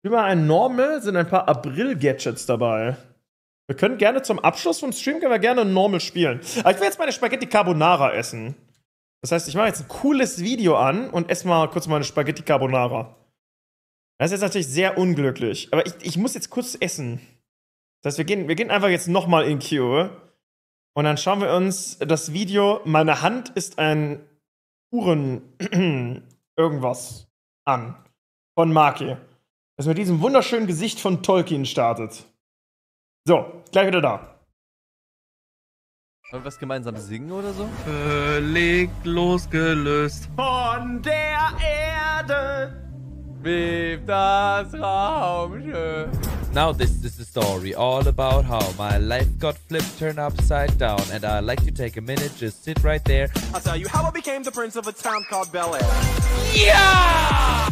Über ein Normal sind ein paar April-Gadgets dabei. Wir können gerne zum Abschluss vom Stream gerne ein Normal spielen. Aber ich will jetzt meine Spaghetti Carbonara essen. Das heißt, ich mache jetzt ein cooles Video an und esse mal kurz meine Spaghetti Carbonara. Das ist jetzt natürlich sehr unglücklich. Aber ich muss jetzt kurz essen. Das heißt, wir gehen einfach jetzt nochmal in Queue. Und dann schauen wir uns das Video Meine Hand ist ein Uhren irgendwas an. Von Maki. Das mit diesem wunderschönen Gesicht von Tolkien startet. So, gleich wieder da. Wollen wir was gemeinsam singen oder so? Völlig losgelöst von der Erde Bebt das Raumschiff. Now this is the story all about how my life got flipped, turned upside down, and I'd like to take a minute, just sit right there. I'll tell you how I became the prince of a town called Bel Air. Yeah!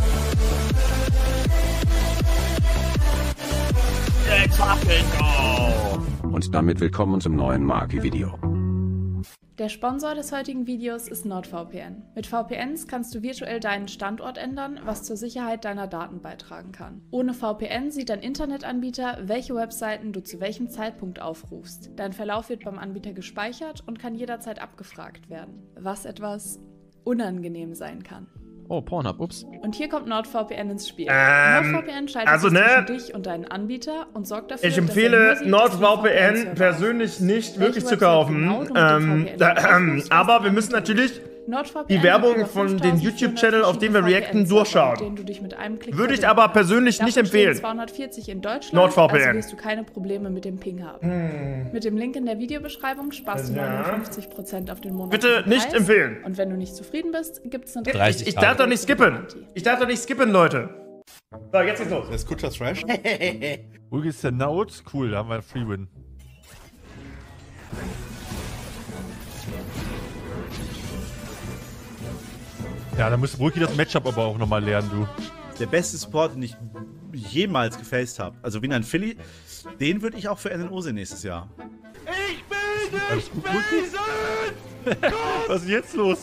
Let's fucking go! Und damit willkommen zum neuen Maki-Video. Der Sponsor des heutigen Videos ist NordVPN. Mit VPNs kannst du virtuell deinen Standort ändern, was zur Sicherheit deiner Daten beitragen kann. Ohne VPN sieht dein Internetanbieter, welche Webseiten du zu welchem Zeitpunkt aufrufst. Dein Verlauf wird beim Anbieter gespeichert und kann jederzeit abgefragt werden, was etwas unangenehm sein kann. Oh, Pornhub, ups. Und hier kommt NordVPN ins Spiel. NordVPN schaltet sich zwischen dich und deinen Anbieter und sorgt dafür, ich empfehle NordVPN persönlich nicht wirklich zu kaufen. Aber wir müssen natürlich die Werbung von den YouTube-Channel, auf den wir reacten, durchschauen. Würde ich aber persönlich nicht empfehlen. 240 in Deutschland, NordVPN. also wirst du keine Probleme mit dem Ping haben. Mit dem Link in der Videobeschreibung sparst du 59% auf den Monat. Bitte nicht empfehlen. Und wenn du nicht zufrieden bist, gibt's eine 30 Ich darf doch nicht skippen. Ich darf doch nicht skippen, Leute. So, jetzt geht's los. Das ist Kutscher Trash. Ulgi ist der Naut. Cool, da haben wir einen Free-Win. Ja, da muss Brücki das Matchup aber auch nochmal lernen, du. Der beste Support, den ich jemals gefaced habe. Also wie ein Philly, den würde ich auch für NNO sehen nächstes Jahr. Ich will dich Alles gut, Brücki? Was ist denn jetzt los?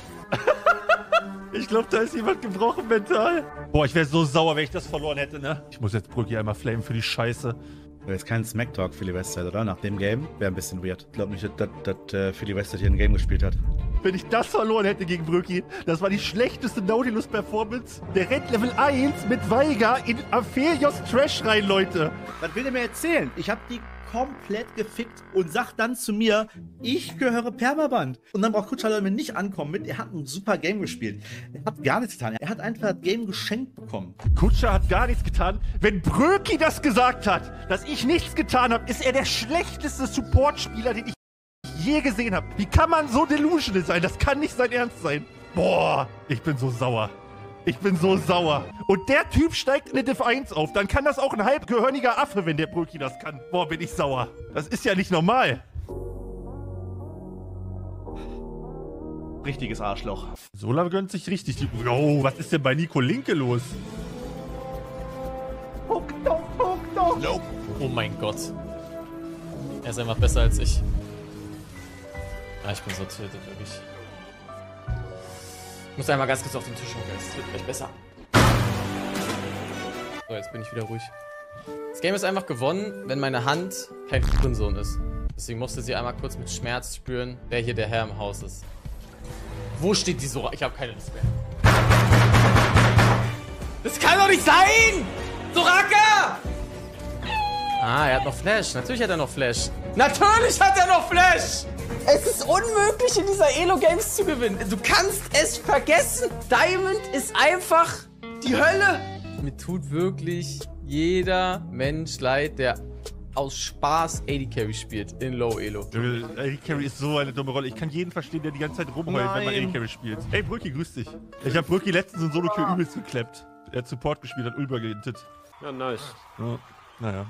Ich glaube, da ist jemand gebrochen mental. Boah, ich wäre so sauer, wenn ich das verloren hätte, ne? Ich muss jetzt Brücki einmal flamen für die Scheiße. Jetzt kein Smack-Talk, Philly Westside, oder? Nach dem Game wäre ein bisschen weird. Ich glaube nicht, dass Philly Westside hier ein Game gespielt hat. Wenn ich das verloren hätte gegen Brücki, das war die schlechteste Nautilus-Performance. Der rennt Level 1 mit Veigar in Aphelios Trash rein, Leute. Was will der mir erzählen? Ich habe die komplett gefickt und sagt dann zu mir, ich gehöre Permaband. Und dann braucht Kutscher mir nicht ankommen mit, er hat ein super Game gespielt. Er hat gar nichts getan. Er hat einfach das Game geschenkt bekommen. Kutscher hat gar nichts getan. Wenn Bröki das gesagt hat, dass ich nichts getan habe, ist er der schlechteste Support-Spieler, den ich je gesehen habe. Wie kann man so delusional sein? Das kann nicht sein Ernst sein. Boah, ich bin so sauer. Ich bin so sauer. Und der Typ steigt in eine Div 1 auf. Dann kann das auch ein halbgehörniger Affe, wenn der Bröki das kann. Boah, bin ich sauer. Das ist ja nicht normal. Richtiges Arschloch. Sola gönnt sich richtig die... Oh, was ist denn bei Nico Linke los? Nope. Oh mein Gott. Er ist einfach besser als ich. Ah, ich bin so tiltet, wirklich. Ich muss einmal ganz kurz auf den Tisch hocken, es wird gleich besser. So, jetzt bin ich wieder ruhig. Das Game ist einfach gewonnen, wenn meine Hand kein Hurensohn ist. Deswegen musste sie einmal kurz mit Schmerz spüren, wer hier der Herr im Haus ist. Wo steht die Sora? Ich habe keine Lust mehr. Das kann doch nicht sein! Soraka! Ah, er hat noch Flash. Natürlich hat er noch Flash. Natürlich hat er noch Flash! Es ist unmöglich, in dieser Elo-Games zu gewinnen. Du kannst es vergessen. Diamond ist einfach die Hölle. Mir tut wirklich jeder Mensch leid, der aus Spaß AD Carry spielt in Low Elo. AD Carry ist so eine dumme Rolle. Ich kann jeden verstehen, der die ganze Zeit rumheult, wenn man AD Carry spielt. Ey, Brücki, grüß dich. Ich hab Brücki letztens in Solo-Queue übelst gekleppt. Er hat Support gespielt, hat Ulber geintet. Ja, nice. Ja, naja.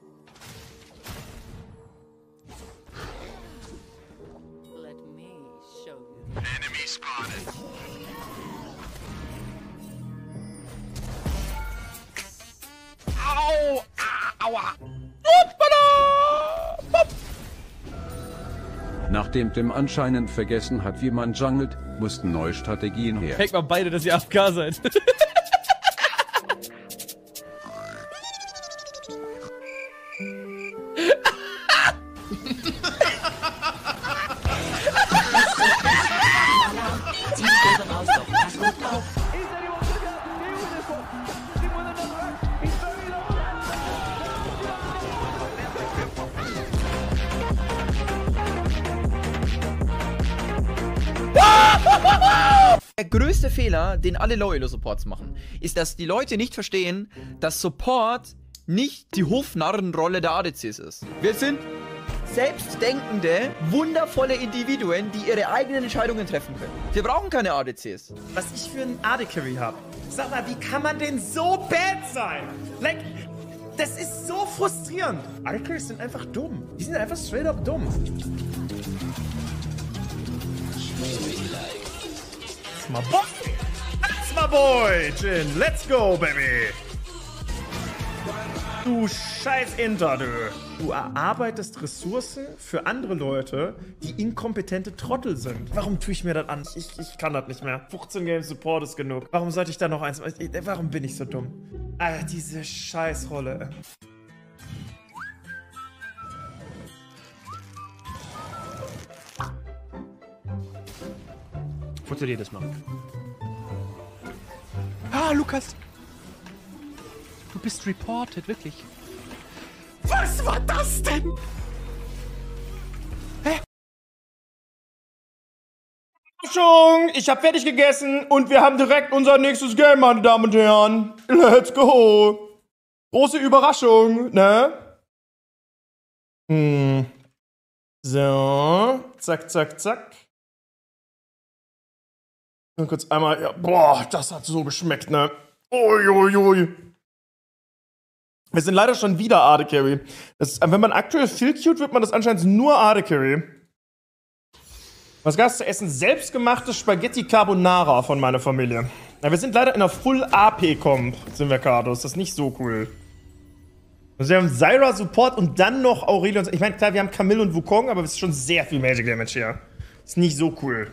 Enemy spotted. Au! Aua! Nachdem Tim anscheinend vergessen hat, wie man jungelt, mussten neue Strategien her. Fake mal beide, dass ihr AFK seid. Der größte Fehler, den alle Low-Elo-Supports machen, ist, dass die Leute nicht verstehen, dass Support nicht die Hofnarrenrolle der ADCs ist. Wir sind selbstdenkende, wundervolle Individuen, die ihre eigenen Entscheidungen treffen können. Wir brauchen keine ADCs. Was ich für einen AD-Carry habe. Sag mal, wie kann man denn so bad sein? Like, das ist so frustrierend. AD-Carries sind einfach dumm. Die sind einfach straight up dumm. That's my boy. That's my boy, Jin. Let's go, baby. Du scheiß Inter, du. Du erarbeitest Ressourcen für andere Leute, die inkompetente Trottel sind. Warum tue ich mir das an? Ich kann das nicht mehr. 15 Games Support ist genug. Warum sollte ich da noch eins... Warum bin ich so dumm? Alter, diese Scheißrolle. Funktioniert das mal. Ah, Lukas! Du bist reported, wirklich. Was war das denn? Hä? Ich hab fertig gegessen und wir haben direkt unser nächstes Game, meine Damen und Herren. Let's go. Große Überraschung, ne? So. Zack, zack, zack. Und kurz einmal, ja, boah, das hat so geschmeckt, ne? Uiuiui. Wir sind leider schon wieder AD-Carry. Wenn man aktuell viel cute, wird man das anscheinend nur AD-Carry. Was gab's zu essen? Selbstgemachtes Spaghetti Carbonara von meiner Familie. Ja, wir sind leider in einer Full-AP-Comp, sind wir, Cardos. Das ist nicht so cool. Also wir haben Zyra Support und dann noch Aurelion. Ich meine, klar, wir haben Camille und Wukong, aber es ist schon sehr viel Magic Damage hier. Ist nicht so cool.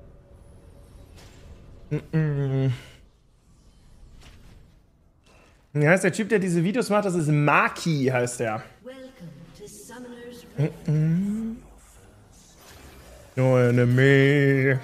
Wie heißt der Typ, der diese Videos macht? Das ist Maki, heißt der. No enemy.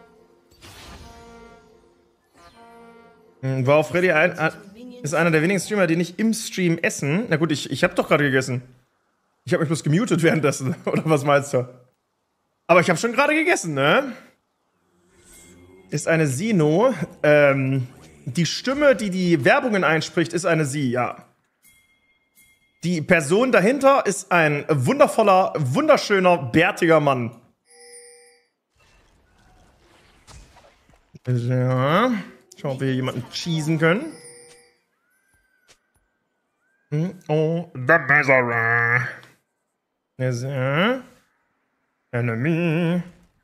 War auch Freddy ist einer der wenigen Streamer, die nicht im Stream essen. Na gut, ich habe doch gerade gegessen. Ich habe mich bloß gemutet währenddessen. Oder was meinst du? Aber ich habe schon gerade gegessen, ne? Ist eine Sino. Die Stimme, die die Werbungen einspricht, ist eine sie, ja. Die Person dahinter ist ein wundervoller, wunderschöner, bärtiger Mann. Ja. Schauen, ob wir hier jemanden cheesen können. Oh, the Bezerer. Ja. Enemy.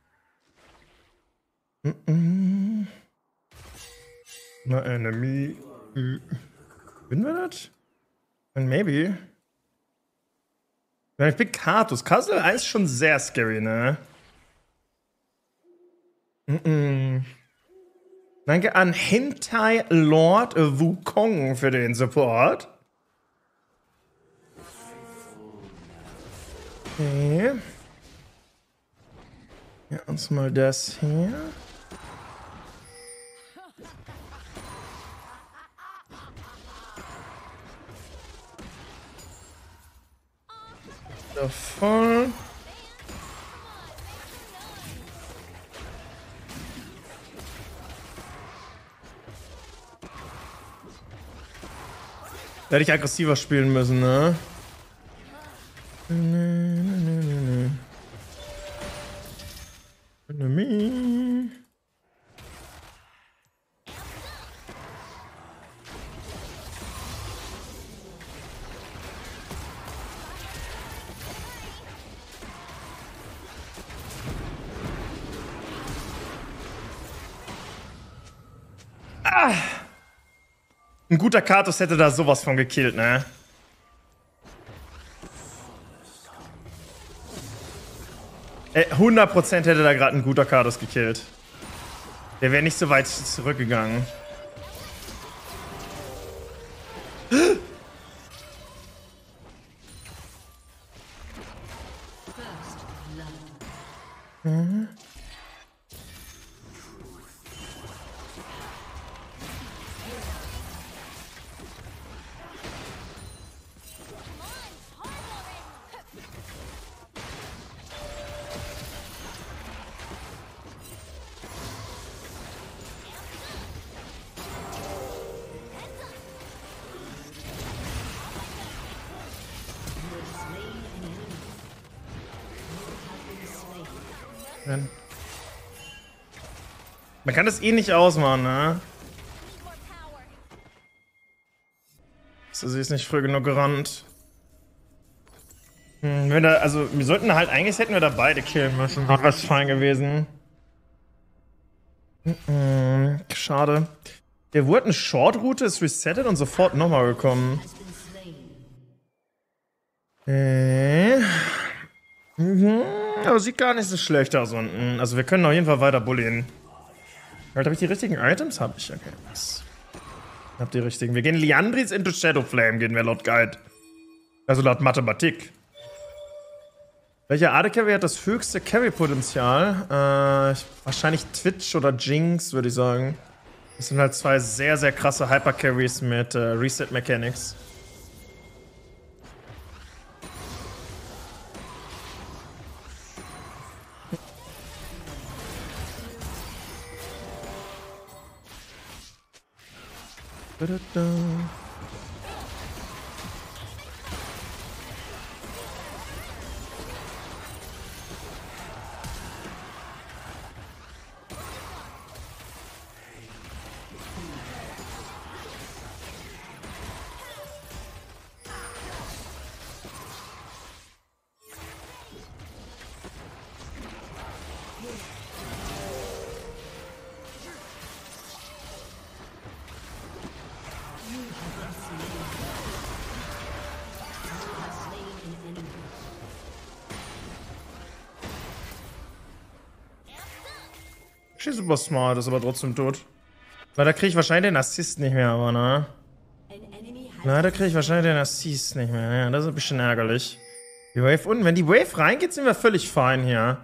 Na, Enemy. Finden wir das? Maybe. Ich bin Katus. Katus 1 ist schon sehr scary, ne? Danke an Hentai Lord Wukong für den Support. Okay. Ja, uns mal das hier. Da voll. Da hätte ich aggressiver spielen müssen, ne? Enemy. Ein guter Katus hätte da sowas von gekillt, ne? Ey, 100% hätte da gerade ein guter Katus gekillt. Der wäre nicht so weit zurückgegangen. Man kann das eh nicht ausmachen, ne? So, sie ist nicht früh genug gerannt. Also, wir sollten halt, eigentlich hätten wir da beide killen müssen. Wäre was fein gewesen. Schade. Der wurde eine Short-Route, ist resettet und sofort nochmal gekommen. Aber sieht gar nicht so schlecht aus unten. Also wir können auf jeden Fall weiter bullien. Halt, habe ich die richtigen Items? Hab ich, okay. Ich hab die richtigen. Wir gehen Liandris into Shadowflame, gehen wir laut Guide. Also laut Mathematik. Welcher AD-Carry hat das höchste Carry-Potenzial? Wahrscheinlich Twitch oder Jinx, würde ich sagen. Das sind halt zwei sehr, sehr krasse Hyper-Carries mit Reset-Mechanics. Super smart, ist aber trotzdem tot. Leider kriege ich wahrscheinlich den Assist nicht mehr, aber ne? Leider kriege ich wahrscheinlich den Assist nicht mehr. Ja, das ist ein bisschen ärgerlich. Die Wave unten. Wenn die Wave reingeht, sind wir völlig fein hier.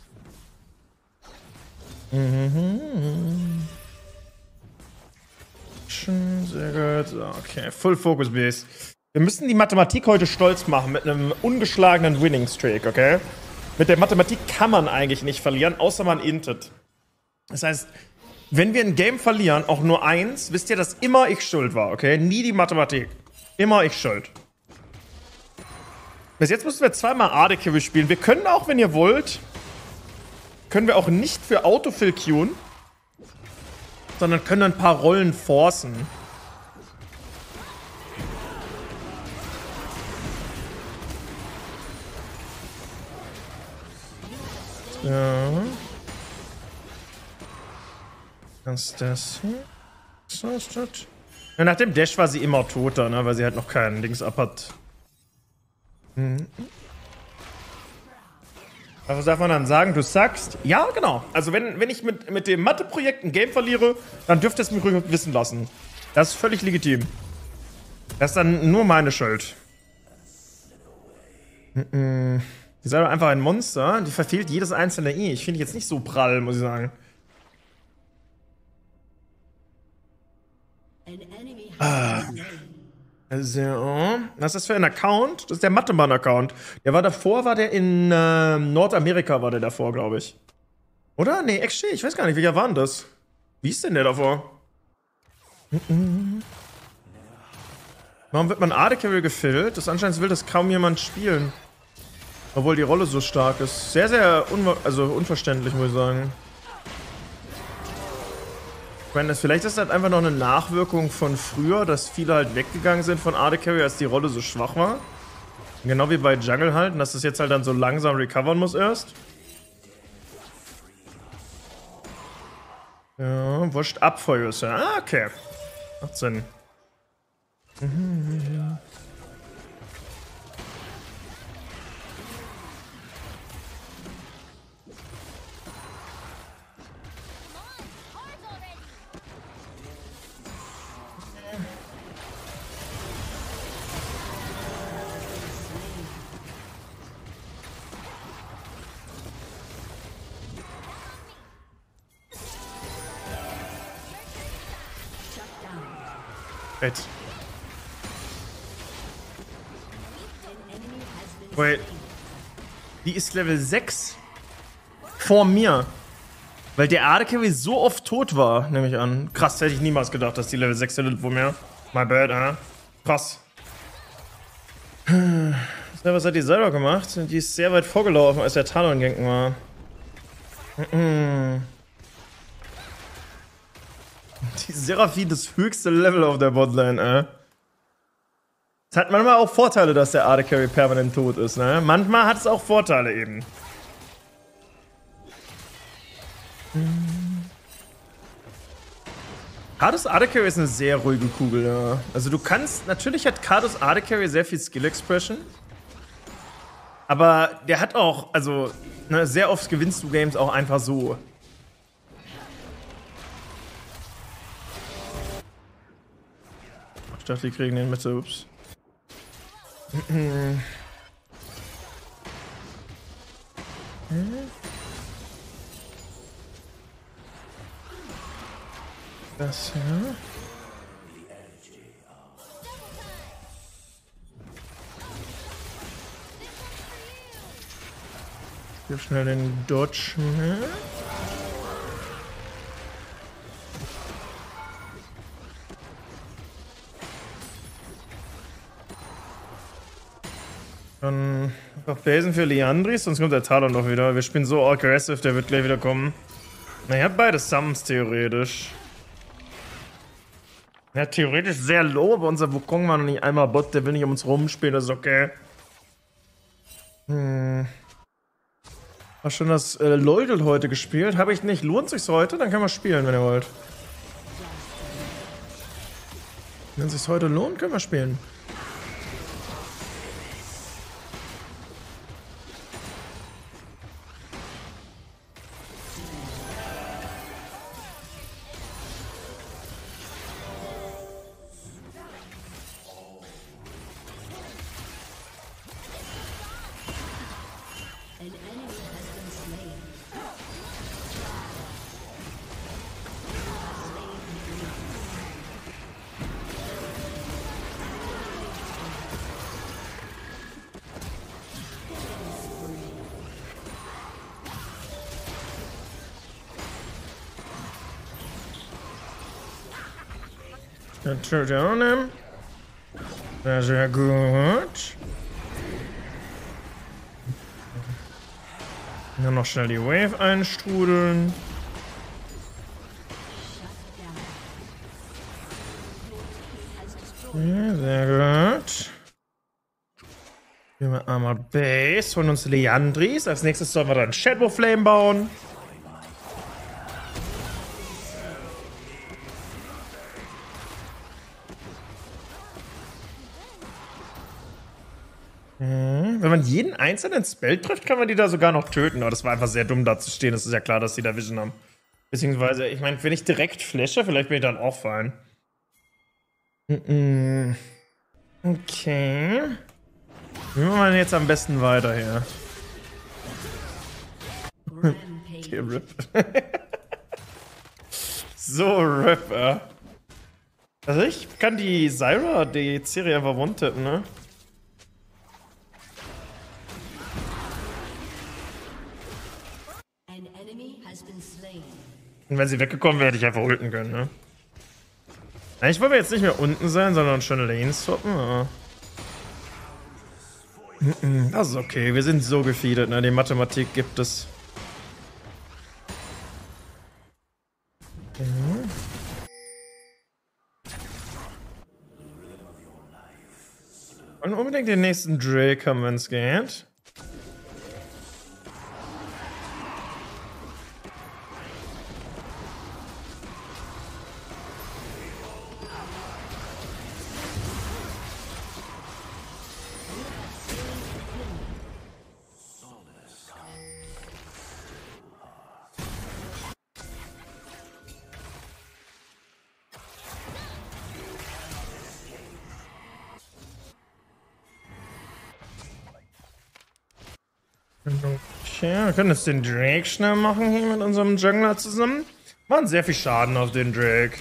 Sehr gut. Okay, Full Focus Base. Wir müssen die Mathematik heute stolz machen mit einem ungeschlagenen Winning Streak, okay? Mit der Mathematik kann man eigentlich nicht verlieren, außer man intet. Das heißt, wenn wir ein Game verlieren, auch nur eins, wisst ihr, dass immer ich schuld war, okay? Nie die Mathematik. Immer ich schuld. Bis jetzt mussten wir zweimal AD-Carry spielen. Wir können auch, wenn ihr wollt, können wir auch nicht für Autofill queuen, sondern können ein paar Rollen forcen. Ja. Was ist das hier? Was ist das? Ja, nach dem Dash war sie immer toter, ne? Weil sie halt noch keinen Dings ab hat. Was darf man dann sagen? Du sagst? Ja, genau. Also wenn ich mit dem Mathe-Projekt ein Game verliere, dann dürft ihr es mir ruhig wissen lassen. Das ist völlig legitim. Das ist dann nur meine Schuld. Die ist aber einfach ein Monster. Die verfehlt jedes einzelne I. Ich finde jetzt nicht so prall, muss ich sagen. Also, was ist das für ein Account? Das ist der Mathe-Mann-Account. Der war davor, war der in Nordamerika, war der davor, glaube ich. Oder? Nee, XG, ich weiß gar nicht, welcher war denn das? Wie ist denn der davor? Warum wird man AD-Carry gefüllt? Das anscheinend will das kaum jemand spielen. Obwohl die Rolle so stark ist. Sehr, sehr unverständlich, muss ich sagen. Ich meine, vielleicht ist das einfach noch eine Nachwirkung von früher, dass viele halt weggegangen sind von AD-Carry, als die Rolle so schwach war. Genau wie bei Jungle halt, und dass das jetzt halt dann so langsam recovern muss erst. Ja, wurscht Abfeuer ist ja. Ah, okay. Macht Sinn. Wait. Die ist Level 6 vor mir. Weil der AD-Carry so oft tot war, nehme ich an. Krass, hätte ich niemals gedacht, dass die Level 6 hittet vor mir. My bad, Krass. Was hat die selber gemacht? Die ist sehr weit vorgelaufen, als der Talon-Ganken war. Die Seraphine das höchste Level auf der Botlane, Es hat manchmal auch Vorteile, dass der AD Carry permanent tot ist, ne? Manchmal hat es auch Vorteile eben. Karthus AD Carry ist eine sehr ruhige Kugel, ja. Also du kannst, natürlich hat Karthus AD Carry sehr viel Skill Expression. Aber der hat auch, also, ne, sehr oft gewinnst du Games auch einfach so. Ich dachte, die kriegen den Mitte, ups. Das hier. Hier schnell den Dodge mit. Dann noch Basen für Liandris, sonst kommt der Talon noch wieder. Wir spielen so aggressive, der wird gleich wieder kommen. Na, ihr habt beide Summons theoretisch. Ja, theoretisch sehr low, aber unser Wukong war noch nicht einmal Bot, der will nicht um uns rumspielen, das ist okay. War schon das Leudel heute gespielt? Habe ich nicht. Lohnt sich's heute? Dann können wir spielen, wenn ihr wollt. Wenn es sich heute lohnt, können wir spielen. Sehr, sehr gut. Dann noch schnell die Wave einstrudeln. Ja, sehr gut. Gehen wir einmal Base, holen uns Liandris. Als nächstes sollen wir dann Shadow Flame bauen. Wenn man jeden einzelnen Spell trifft, kann man die da sogar noch töten. Aber das war einfach sehr dumm, da zu stehen. Es ist ja klar, dass die da Vision haben. Beziehungsweise, ich meine, wenn ich direkt flashe, vielleicht bin ich dann auch fein. Okay. Wie machen wir denn jetzt am besten weiter hier? Okay, RIP. So, RIP, Also ich kann die Zyra, die Ciri einfach one-tappen, ne? Und wenn sie weggekommen wäre, hätte ich einfach ulten können, ne? Eigentlich wollen wir jetzt nicht mehr unten sein, sondern schon Lanes swappen, aber... Das ist okay, wir sind so gefeedet, ne? Die Mathematik gibt es. Und unbedingt den nächsten Drake haben, wenn es geht. Okay, wir können jetzt den Drake schnell machen hier mit unserem Jungler zusammen. Machen sehr viel Schaden auf den Drake.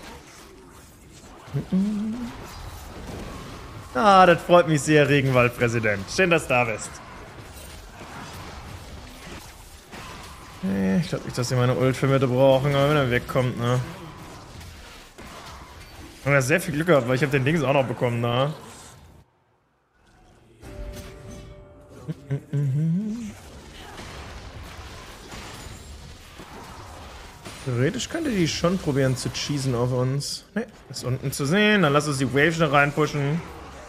Ah, das freut mich sehr, Regenwald-Präsident. Schön, dass du da bist. Ich glaube nicht, dass sie meine Ult für Mitte brauchen, aber wenn er wegkommt, ne? Ich habe ja sehr viel Glück gehabt, weil ich habe den Dings auch noch bekommen, ne? Theoretisch könnte die schon probieren zu cheesen auf uns. Ne, ist unten zu sehen. Dann lass uns die Wave schnell reinpushen.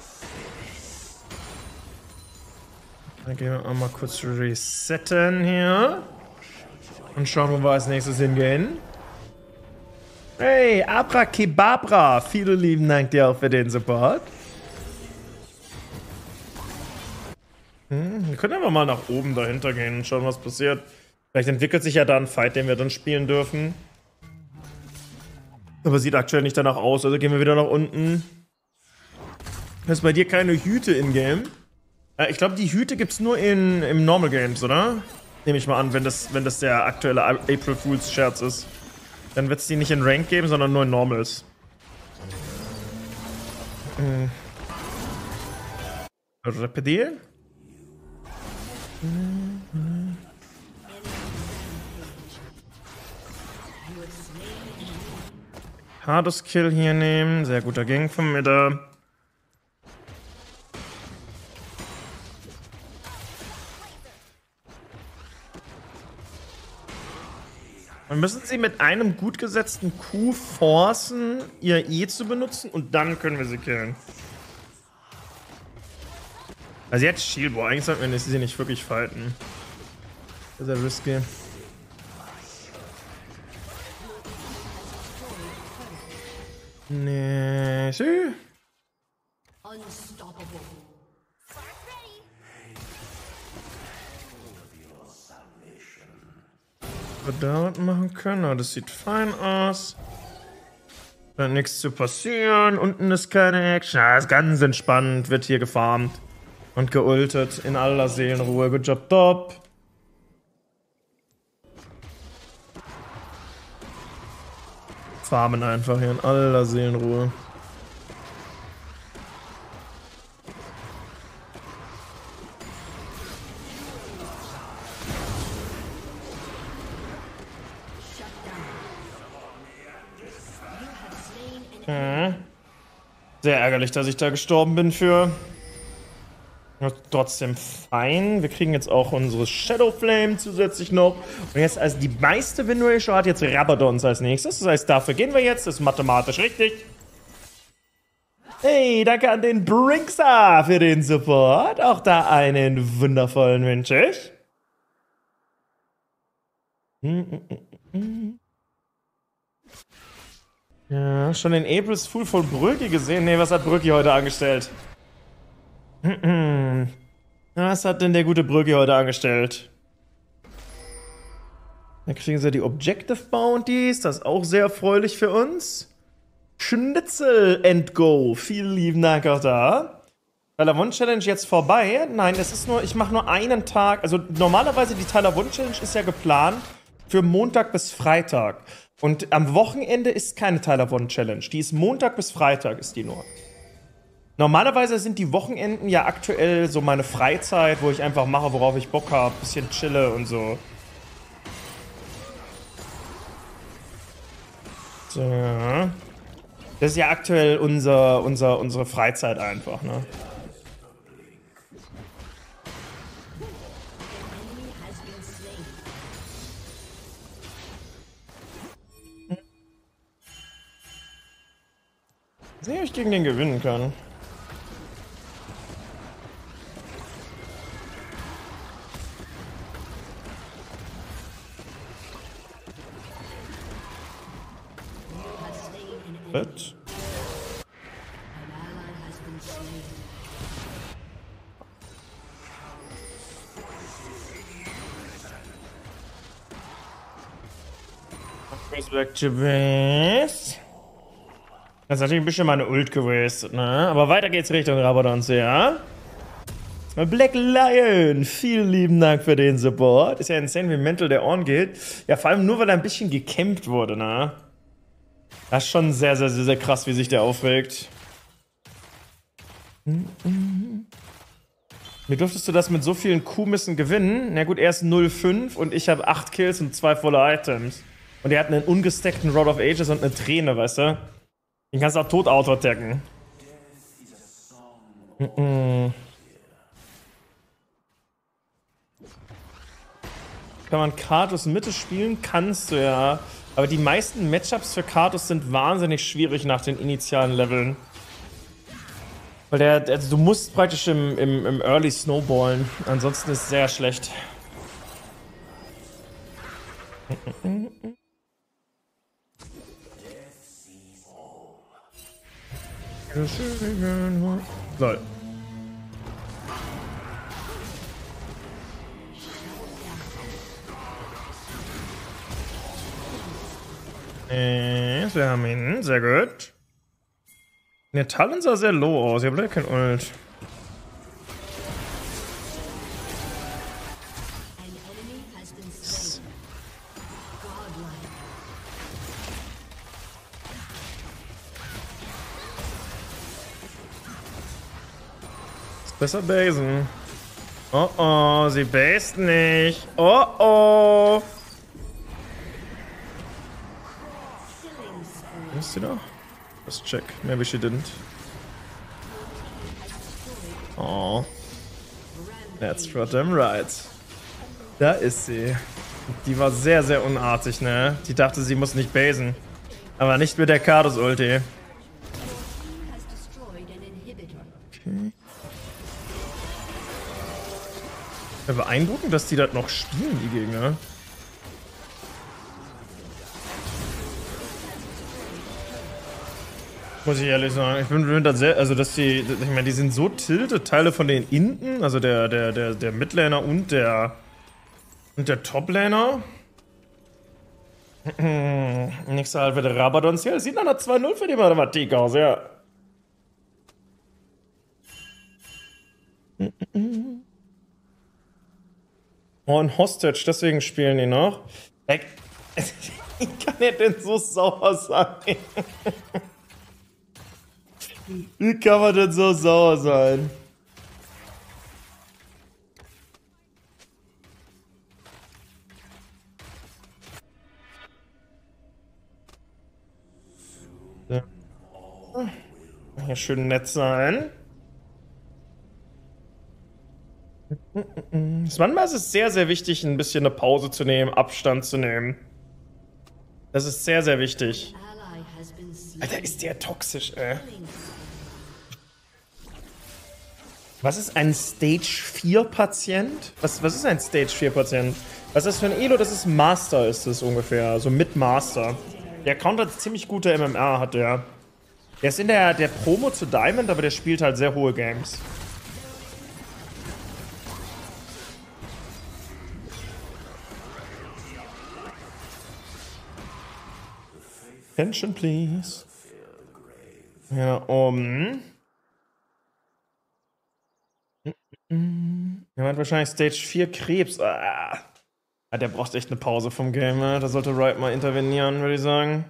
Dann gehen wir auch mal kurz resetten hier. Und schauen, wo wir als nächstes hingehen. Hey, Abracadabra. Vielen lieben Dank dir auch für den Support. Wir können aber mal nach oben dahinter gehen und schauen, was passiert. Vielleicht entwickelt sich ja da ein Fight, den wir dann spielen dürfen. Aber sieht aktuell nicht danach aus, also gehen wir wieder nach unten. Ist bei dir keine Hüte in-game? Ich glaube, die Hüte gibt es nur im Normal Games, oder? Nehme ich mal an, wenn das der aktuelle April Fools Scherz ist. Dann wird es die nicht in Rank geben, sondern nur in Normals. Repetier? Hardes Kill hier nehmen. Sehr guter Gang vom Midder. Dann müssen sie mit einem gut gesetzten Q forcen, ihr E zu benutzen und dann können wir sie killen. Also jetzt Shield, boah, eigentlich sollten wir sie nicht wirklich fighten. Das ist ja risky. Nee, schön. Da machen können, aber das sieht fein aus. Scheint nichts zu passieren. Unten ist keine Action. Ja, ist ganz entspannt. Wird hier gefarmt und geultet in aller Seelenruhe. Good job, top. Farmen einfach hier in aller Seelenruhe. Sehr ärgerlich, dass ich da gestorben bin für. Trotzdem fein. Wir kriegen jetzt auch unsere Shadow Flame zusätzlich noch. Und jetzt als die meiste Win Ratio hat jetzt Rabadons als nächstes. Das heißt, dafür gehen wir jetzt. Das ist mathematisch richtig. Hey, danke an den Brinksa für den Support. Auch da einen wundervollen wünsche ich. Ja, schon den April's Fool von Brücki gesehen? Ne, was hat Brücki heute angestellt? Was hat denn der gute Brücki heute angestellt? Dann kriegen sie die Objective Bounties, das ist auch sehr erfreulich für uns. Schnitzel and Go, vielen lieben Dank auch da. Tyler One Challenge jetzt vorbei? Nein, es ist nur, ich mache nur einen Tag, also normalerweise die Tyler One Challenge ist ja geplant für Montag bis Freitag. Und am Wochenende ist keine Tyler One Challenge. Die ist Montag bis Freitag, ist die nur. Normalerweise sind die Wochenenden ja aktuell so meine Freizeit, wo ich einfach mache, worauf ich Bock habe, bisschen chille und so. So. Das ist ja aktuell unsere Freizeit einfach, ne? Sehen, ob ich gegen den gewinnen kann. Was? Back to base. Das ist natürlich ein bisschen meine Ult gewastet, ne? Aber weiter geht's Richtung Rabadons, ja? Black Lion, vielen lieben Dank für den Support. Ist ja insane, wie mental der On geht. Ja, vor allem nur, weil er ein bisschen gekämpft wurde, ne? Das ist schon sehr, sehr, sehr, sehr krass, wie sich der aufregt. Wie durftest du das mit so vielen Q-Missen gewinnen? Na gut, er ist 0,5 und ich habe 8 Kills und 2 volle Items. Und er hat einen ungestackten Rod of Ages und eine Träne, weißt du? Den kannst du auch tot auto-attacken. Kann man Kartus Mitte spielen? Kannst du ja. Aber die meisten Matchups für Karthus sind wahnsinnig schwierig nach den initialen Leveln. Weil also du musst praktisch im Early snowballen. Ansonsten ist es sehr schlecht. Lol. Wir haben ihn. Sehr gut. Der Talon sah sehr low aus. Ich habe leider kein Ult. Ist besser basen. Oh oh, sie based nicht. Oh oh. Ist sie da? Let's check. Maybe she didn't. Oh. That's damn right. Da ist sie. Die war sehr, sehr unartig, ne? Die dachte, sie muss nicht basen. Aber nicht mit der Karthus-Ulti. Okay. Ja, beeindruckend, dass die das noch spielen, die Gegner. Muss ich ehrlich sagen. Ich bin da sehr, also dass die, ich meine, die sind so tiltet, Teile von den Inten, also der Midlaner und der Toplaner. Nächster halt wird Rabadon. Ja, das sieht nach einer 2-0 für die Mathematik aus, ja. Oh, ein Hostage, deswegen spielen die noch. Wie kann er denn so sauer sein? Wie kann man denn so sauer sein? Ja. Hier schön nett sein. Manchmal ist es sehr, sehr wichtig, ein bisschen eine Pause zu nehmen, Abstand zu nehmen. Das ist sehr, sehr wichtig. Alter, ist der toxisch, ey. Was ist ein Stage 4 Patient? Was ist ein Stage 4 Patient? Was ist das für ein Elo? Das ist Master, ist es ungefähr. So mit Master. Der countert ziemlich gute MMR, hat der. Der ist in der Promo zu Diamond, aber der spielt halt sehr hohe Games. Attention, please. Ja, Er hat wahrscheinlich Stage 4 Krebs. Ah. Ja, der braucht echt eine Pause vom Game, ne? Da sollte Riot mal intervenieren, würde ich sagen.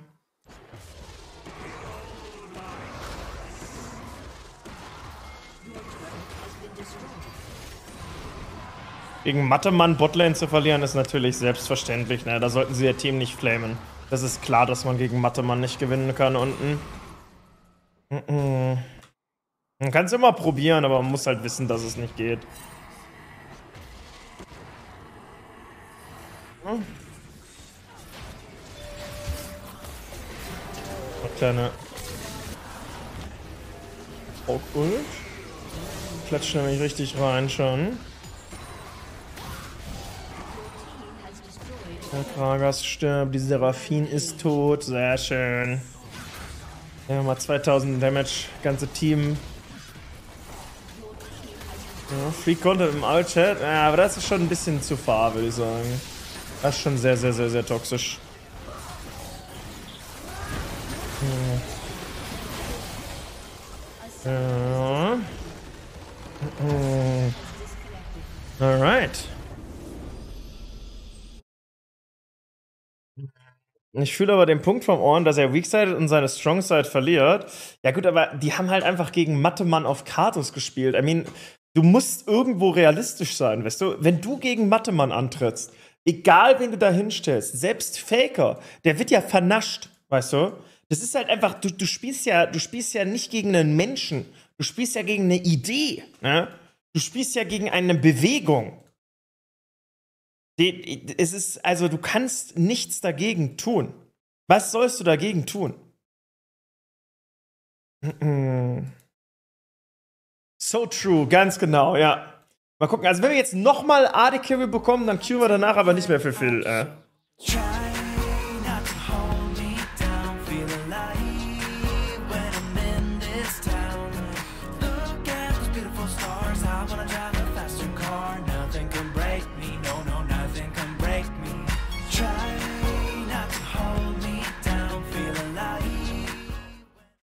Gegen Mattemann Botlane zu verlieren ist natürlich selbstverständlich, ne? Da sollten sie ihr Team nicht flamen. Das ist klar, dass man gegen Mattemann nicht gewinnen kann unten. Man kann es immer probieren, aber man muss halt wissen, dass es nicht geht. Kleine Ult. Klatscht nämlich richtig rein schon. Der Kragas stirbt, die Seraphine ist tot, sehr schön. Ja, mal 2000 Damage, ganze Team. Ja, Free Content im Alt-Chat, ja, aber das ist schon ein bisschen zu far, würde ich sagen. Das ist schon sehr, sehr, sehr, sehr toxisch. Ja. Alright. Ich fühle aber den Punkt vom Ohren, dass er Weakside und seine Strongside verliert. Ja gut, aber die haben halt einfach gegen Mattemann auf Karthus gespielt. I mean, du musst irgendwo realistisch sein, weißt du? Wenn du gegen Mattemann antrittst, egal wen du da hinstellst, selbst Faker, der wird ja vernascht, weißt du? Das ist halt einfach, du spielst ja nicht gegen einen Menschen, du spielst ja gegen eine Idee, ne? Du spielst ja gegen eine Bewegung. Es ist, also du kannst nichts dagegen tun. Was sollst du dagegen tun? So true, ganz genau, ja. Mal gucken, also wenn wir jetzt nochmal AD Carry bekommen, dann queuen wir danach aber nicht mehr für viel.